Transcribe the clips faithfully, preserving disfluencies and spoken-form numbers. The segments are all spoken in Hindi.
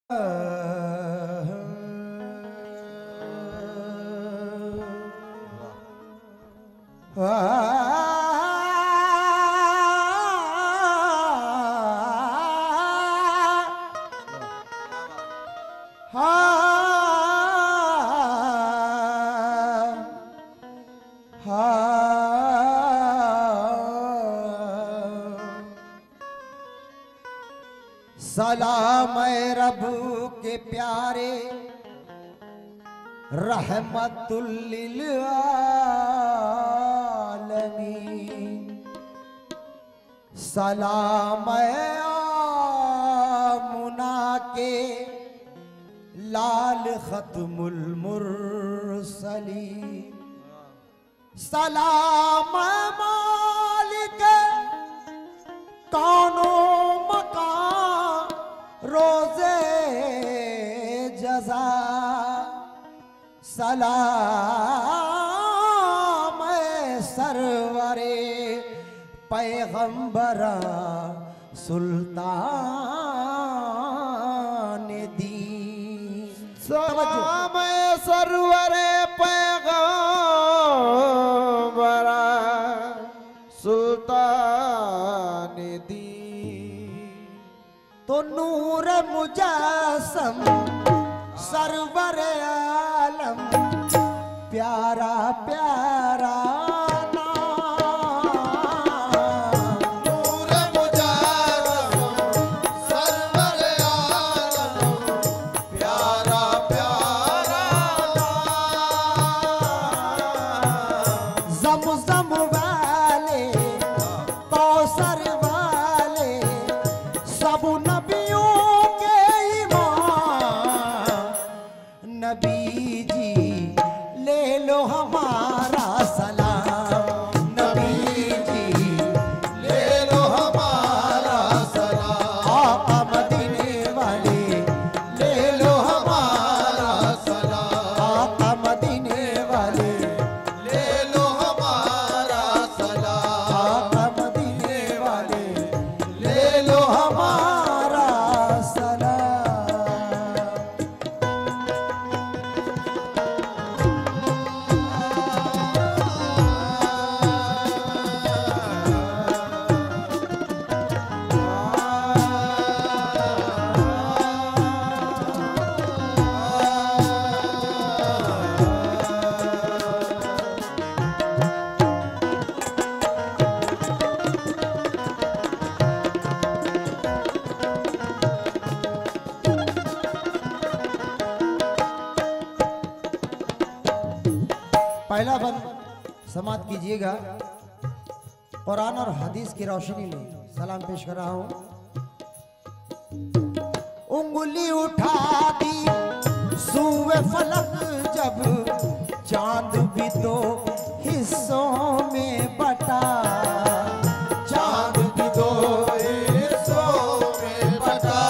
सलाम रब के प्यारे रहमतुल लिल आलमीन। सलाम आमुना के लाल खत्मुल मुरसलीन। सलाम मालिक कौनो मकान रोजे जजा। सलाम सरवरे पैगंबरा सुल्तान दी। सलाम सरवरे पैगंबरा सुल्तान दी। तो नूर मुजस्सम सरवर आलम प्यारा प्यारा नूर मुजस्सम सरवर आलम प्यारा प्यारा ज़मज़म वाले कौसर वाले सब नबियों के इमाम। नबी जी ले लो हमारा सलाम। नबी जी ले लो हमारा सलाम। आका मदीने वाले ले लो हमारा सलाम। आका मदीने वाले ले लो हमारा सलाम। आका मदीने वाले ले लो हमारा सलाम। पहला बंद समाप्त कीजिएगा। कुरान और हदीस की रोशनी में सलाम पेश कर रहा हूं। उंगली उठा दी सूए फलक जब चांद भी दो हिस्सों में बटा। चांद भी दो हिस्सों में बटा।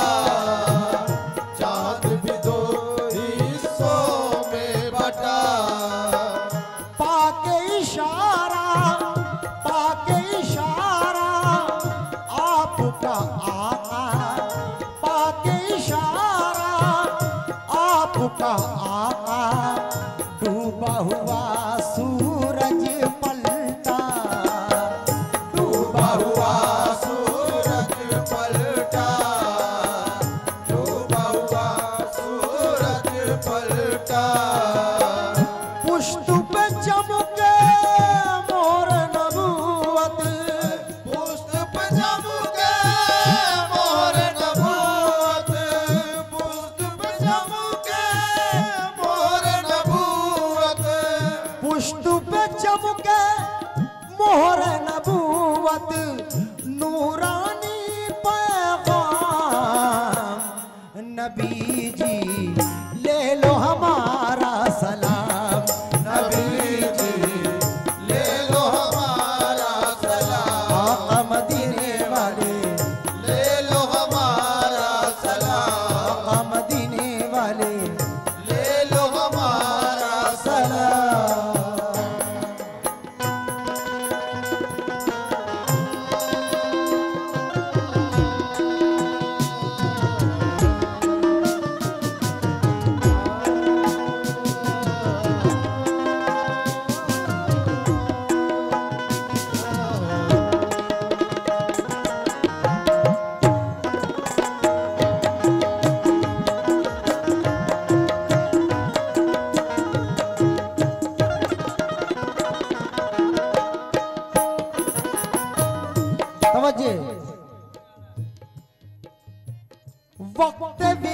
चांद भी दो हिस्सों में बटा। पाके इशारा पाके इशारा आपका आका। पाके इशारा आपका आका। डूबा हुआ सूरज पलटा। डूबा हुआ सूरज पलटा। डूबा हुआ सूरज पलटा। पुष्ट पे चमके मोर नबूवत। पुष्ट पे चमके मोर नबूवत। पुष्ट पे चमके मोर नबूवत। पुष्ट पे चमके मोहर नबूवत। नूरानी पैगाम। नबी जी ले लो हमारा सलाम। नबी जी ले लो हमारा सलाम। आका मदीने वाले ले लो हमारा सलाम। आका मदीने वाले ले लो हमारा सलाम।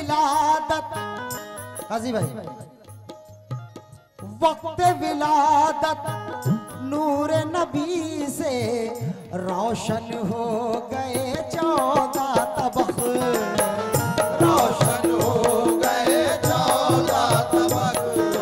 विलादत, काजी भाई, वक्त विलादत नूर नबी से रोशन हो गए चौदह तबक, रोशन हो गए चौदह तबक,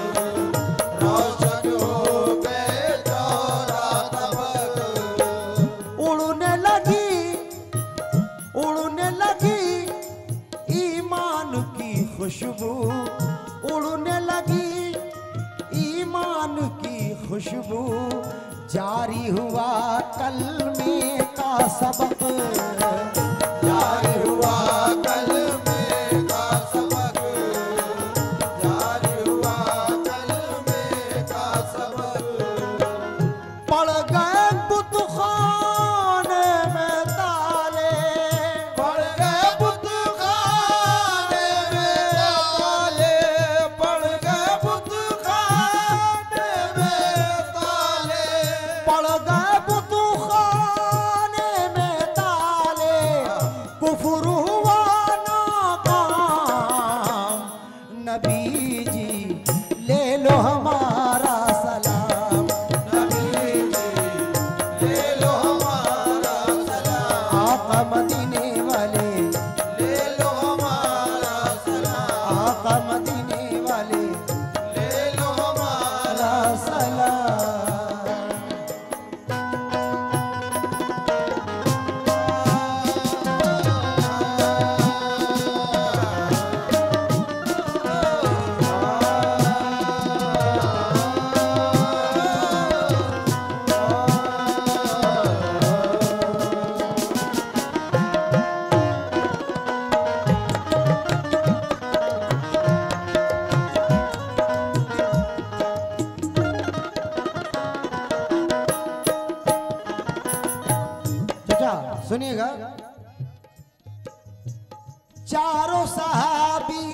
रोशन हो गए चौदह तबक। उड़ने लगी उड़ने लगी ईमान की खुशबू, उड़ने लगी ईमान की खुशबू, जारी हुआ कलमे का सबक, जारी हुआ कलमे का सबक, जारी हुआ कलमे का सबक। पड़ गए बुतखाने में ताले, पड़ गए बुतखाने में ताले, पड़ गए बुतखाने में ताले, पड़ गए बुतखाने में ताले, कुफ्र हुआ नाकाम। नबी जी ले लो हमारा सलाम, नबी जी ले लो हमारा सलाम, आका मदीने वाले, ले लो हमारा सलाम, आका मदीने वाले ले लो हमारा ला सलाम। चाचा सुनिएगा, चारों सहाबी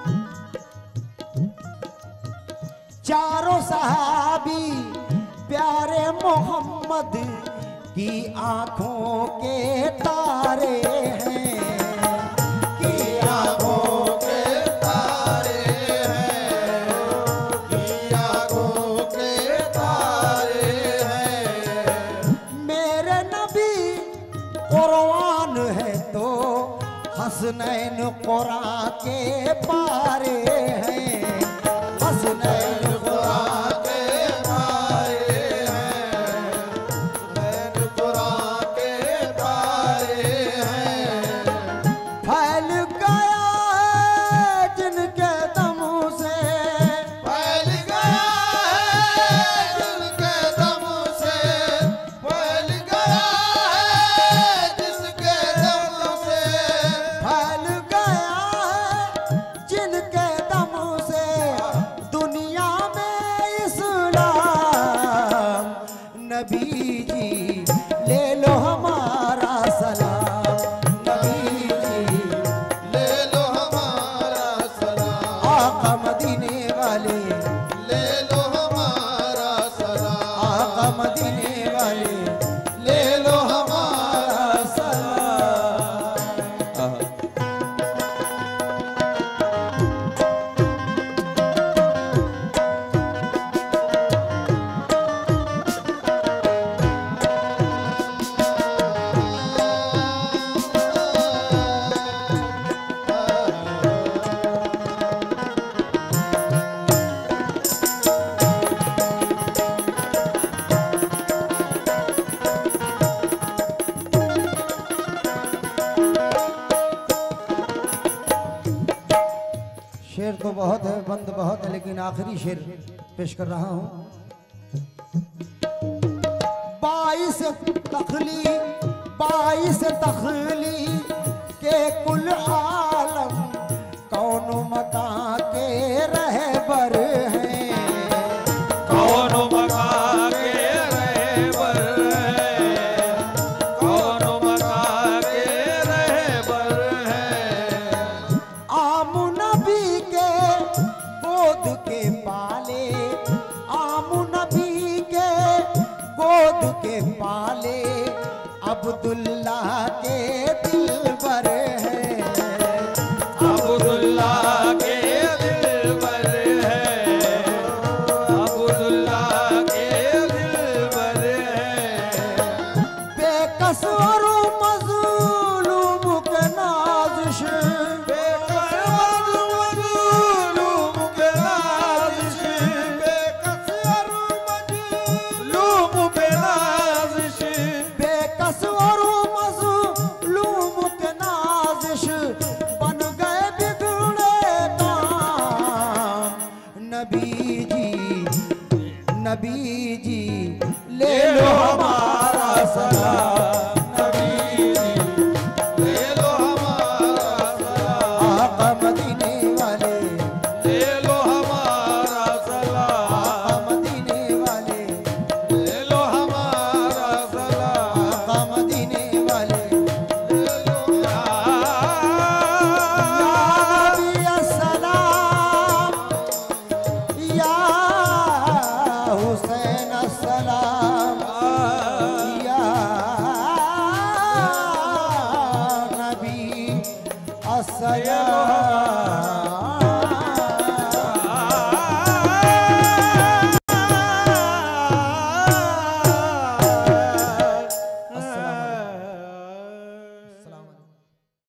चारों सहाबी प्यारे मोहम्मद की आंखों के तारे हैं, की आँखों के तारे हैं, की आँखों के तारे हैं। मेरे नबी कुरआन है तो हसनैन कुरान के पारे हैं, हसनैन कुरान के तारे हैं, नैन कुरान के तारे हैं। फैल गया है जिनके दम से, फैल गया है जिनके दम से, फैल गया है जिसके दम से, फैल गया है जिनके दम से दुनिया में इस्लाम। नबी जी ले लो हमारा सलाम, नबी जी ले लो हमारा सलाम, आका मदीने वाले, ले लो हमारा सलाम, आका मदीने वाले ले लो हमारा सलाम। शेर तो बहुत है, बंद बहुत है, लेकिन आखिरी शेर पेश कर रहा हूं। बाईस तखली बाईस तखली के कुल आलम कौन मकां के रहबर हैं, कौन मका के रहबर है, कौन मका के रहबर है। आम नबी के गोद के पाले, आम नबी के गोद के पाले, अब्दुल्ला के दिलबर है, अब्दुल्ला नबी जी नबी जी ले लो हमारा सलाम नबी जी ले लो हमारा सलाम आका मदीने वाले ले लो हमारा सलाम आका मदीने वाले ले लो हमारा सलाम आका मदीने वाले ले लो या नबी अस्सलाम या हुसैन अस्सलाम या नबी अस्सलाम